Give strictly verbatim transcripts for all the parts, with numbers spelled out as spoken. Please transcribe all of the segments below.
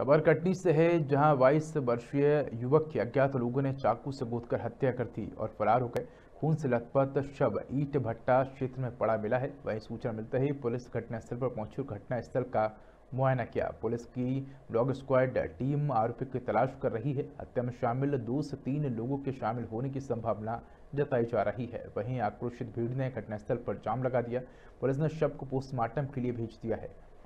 खबर कटनी से है, जहां बाईस वर्षीय युवक की अज्ञात लोगों ने चाकू से गोदकर हत्या कर दी और फरार हो गए। खून से लथपथ शव ईट भट्टा क्षेत्र में पड़ा मिला है। वहीं सूचना मिलते ही पुलिस घटनास्थल पर पहुंची और घटनास्थल का मुआयना किया। पुलिस की डॉग स्क्वाड टीम आरोपी की तलाश कर रही है। हत्या में शामिल दो से तीन लोगों के शामिल होने की संभावना जताई जा रही है। वहीं आक्रोशित भीड़ ने घटनास्थल पर जाम लगा दिया। पुलिस ने शव को पोस्टमार्टम के लिए भेज दिया है।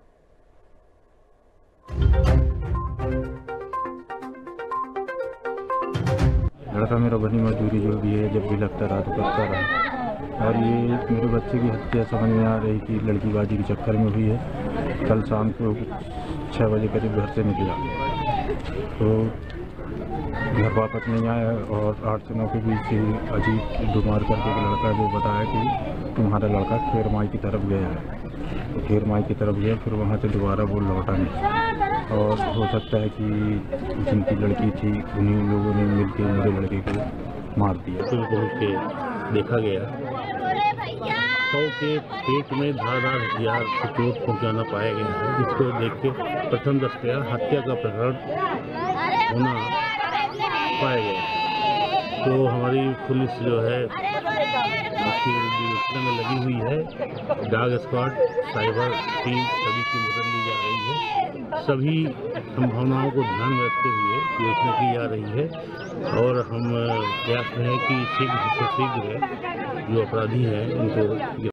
लड़का मेरा बनी मजदूरी जो भी है, जब भी लगता रहा तो करता रहा। और ये मेरे बच्चे की हत्या समझ में आ रही कि लड़कीबाजी के चक्कर में हुई है। कल शाम को छः बजे करीब घर से निकला तो घर वापस नहीं आया और आठ से नौ के बीच अजीब डुमार करके एक लड़का जो बताया कि तुम्हारा लड़का खेर माई की तरफ गया है। तो खेर माई की तरफ गया, फिर वहाँ से दोबारा वो लौटा नहीं। और हो सकता है कि जिनकी लड़की थी उन्हीं लोगों ने मिलकर मेरे लड़के को मार दिया। तो पहुँच के देखा गया सौ के पेट में धारदार हथियार से चोट पहुँचाना पाया गया है, जिसको देख के प्रथम दृष्टया हत्या का प्रकरण होना पाया गया। तो हमारी पुलिस जो है उसकी विवेचना में लगी हुई है। डॉग स्क्वाड, साइबर टीम सभी की मदद ली जा रही है। सभी संभावनाओं को ध्यान में रखते हुए योजना की जा रही है और हम प्रयास में है कि शीघ्र से शीघ्र जो अपराधी हैं उनको